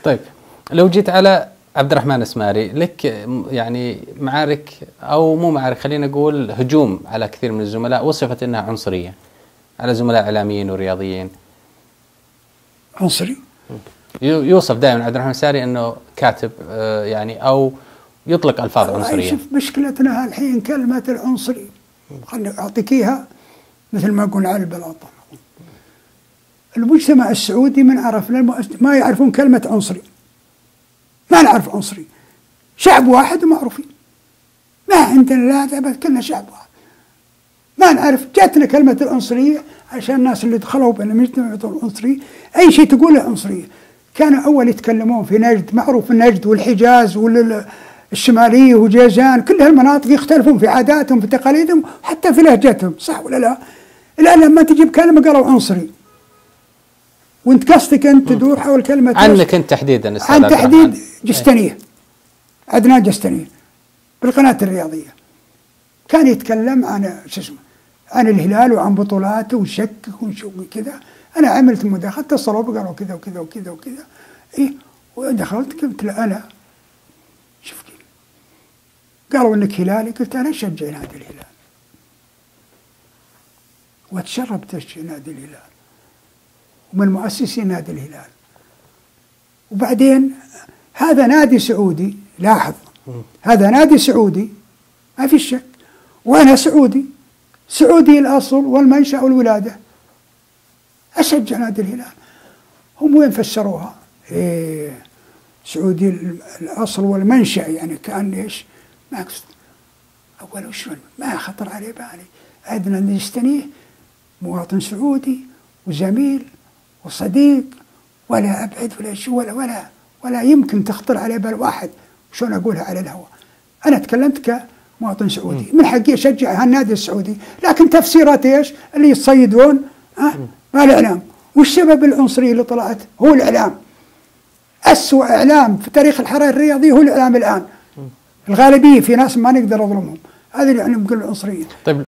طيب لو جيت على عبد الرحمن اسماري، لك يعني معارك او مو معارك، خلينا نقول هجوم على كثير من الزملاء وصفت انها عنصريه على زملاء اعلاميين ورياضيين. عنصري؟ يوصف دائما عبد الرحمن الاسماري انه كاتب يعني او يطلق الفاظ عنصريه. شوف مشكلتنا الحين كلمه العنصري، خليني اعطيك اياها مثل ما قلنا على البلاطه. المجتمع السعودي من عرف ما يعرفون كلمه عنصري، ما نعرف عنصري، شعب واحد ومعروفين، ما عندنا لا كلنا شعب واحد، ما نعرف. جاتنا كلمة العنصرية عشان الناس اللي دخلوا بين المجتمع العنصري أي شيء تقول له عنصرية. كانوا أول يتكلمون في نجد، معروف النجد والحجاز والشمالية وجيزان، كل هالمناطق يختلفون في عاداتهم في تقاليدهم حتى في لهجتهم، صح ولا لا؟ الآن لما تجيب كلمة قالوا عنصري، وانت قصدك انت تدور حول كلمة عنك انت تحديدا عن تحديد جستنية، عدنان جستنية بالقناة الرياضية، كان يتكلم عن شو اسمه، عن الهلال وعن بطولاته وشكك ونشوف كذا. انا عملت مداخله، اتصلوا بي قالوا كذا وكذا وكذا وكذا، ايه، ودخلت قلت له انا شوف كذا، قالوا انك هلالي، قلت انا اشجع نادي الهلال واتشرف تشجيع نادي الهلال ومن مؤسسي نادي الهلال، وبعدين هذا نادي سعودي، لاحظ هذا نادي سعودي ما في شك، وانا سعودي، سعودي الاصل والمنشأ والولاده، اشجع نادي الهلال. هم وين فسروها؟ إيه، سعودي الاصل والمنشأ، يعني كان ايش؟ ما اقصد اول وشون، ما خطر علي بالي عدنان جستنيه مواطن سعودي وزميل وصديق، ولا ابعد ولا شو ولا يمكن تخطر على بال واحد شلون اقولها على الهواء. انا تكلمت كمواطن سعودي، من حقي اشجع هالنادي السعودي، لكن تفسيرات ايش؟ اللي يتصيدون ما الاعلام، والسبب العنصري اللي طلعت هو الاعلام. اسوأ اعلام في تاريخ الحراك الرياضي هو الاعلام الان. الغالبيه في ناس ما نقدر نظلمهم، هذا اللي يعني نقول العنصريه. طيب